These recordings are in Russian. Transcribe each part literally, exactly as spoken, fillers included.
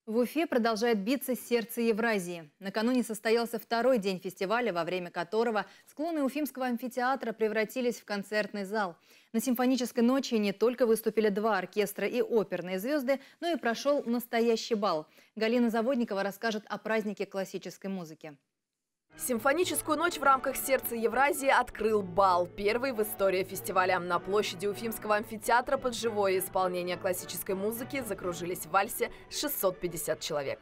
В Уфе продолжает биться сердце Евразии. Накануне состоялся второй день фестиваля, во время которого склоны Уфимского амфитеатра превратились в концертный зал. На симфонической ночи не только выступили два оркестра и оперные звезды, но и прошел настоящий бал. Галина Заводникова расскажет о празднике классической музыки. Симфоническую ночь в рамках «Сердца Евразии» открыл бал. Первый в истории фестиваля. На площади Уфимского амфитеатра под живое исполнение классической музыки закружились в вальсе шестьсот пятьдесят человек.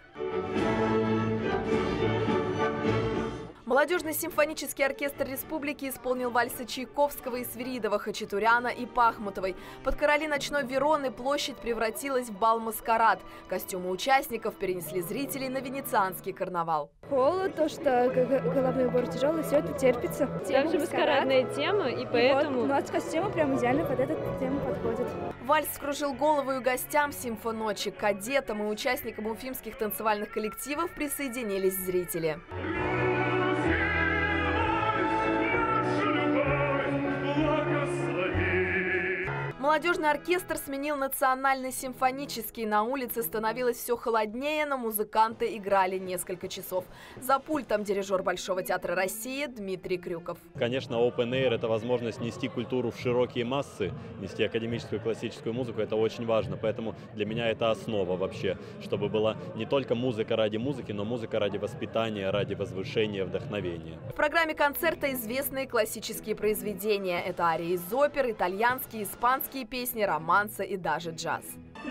Молодежный симфонический оркестр республики исполнил вальсы Чайковского и Свиридова, Хачатуряна и Пахмутовой. Под короли ночной Вероны площадь превратилась в бал-маскарад. Костюмы участников перенесли зрителей на венецианский карнавал. Холод, то, что головной убор тяжелый, все это терпится. Там же маскарадная тема, и поэтому... И вот, у нас костюмы прям идеально под эту тему подходят. Вальс вскружил голову и гостям симфоночи, кадетам и участникам уфимских танцевальных коллективов присоединились зрители. Молодежный оркестр сменил национальный симфонический. На улице становилось все холоднее, но музыканты играли несколько часов. За пультом дирижер Большого театра России Дмитрий Крюков. Конечно, Open Air – это возможность нести культуру в широкие массы, нести академическую классическую музыку. Это очень важно, поэтому для меня это основа вообще, чтобы была не только музыка ради музыки, но музыка ради воспитания, ради возвышения, вдохновения. В программе концерта известные классические произведения. Это арии из опер, итальянские, испанские песни, романсы и даже джаз.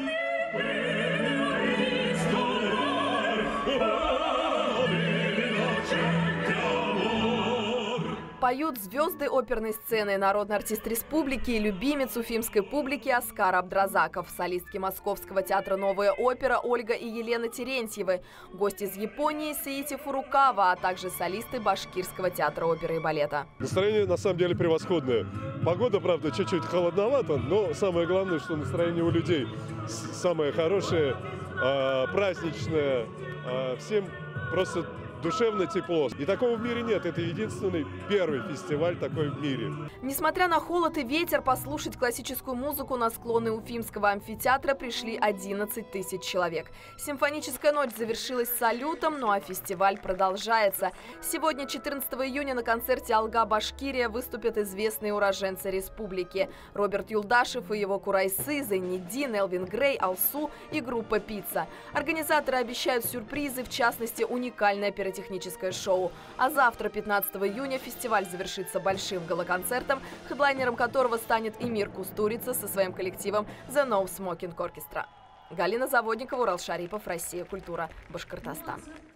Поют звезды оперной сцены, народный артист республики и любимец уфимской публики Оскар Абдразаков, солистки Московского театра «Новая опера» Ольга и Елена Терентьевы, гости из Японии Саити Фурукава, а также солисты Башкирского театра оперы и балета. Настроение на самом деле превосходное. Погода, правда, чуть-чуть холодновато, но самое главное, что настроение у людей самое хорошее, праздничное, всем просто душевно тепло. И такого в мире нет. Это единственный первый фестиваль такой в мире. Несмотря на холод и ветер, послушать классическую музыку на склоны Уфимского амфитеатра пришли одиннадцать тысяч человек. Симфоническая ночь завершилась салютом, ну а фестиваль продолжается. Сегодня, четырнадцатого июня, на концерте «Алга Башкирия» выступят известные уроженцы республики. Роберт Юлдашев и его курайсы, Зайниддин, Элвин Грей, Алсу и группа «Пицца». Организаторы обещают сюрпризы, в частности, уникальное перед техническое шоу. А завтра, пятнадцатого июня, фестиваль завершится большим галоконцертом, хедлайнером которого станет Эмир Кустурица со своим коллективом The No Smoking Orchestra. Галина Заводникова, Урал Шарипов, Россия. Культура. Башкортостан.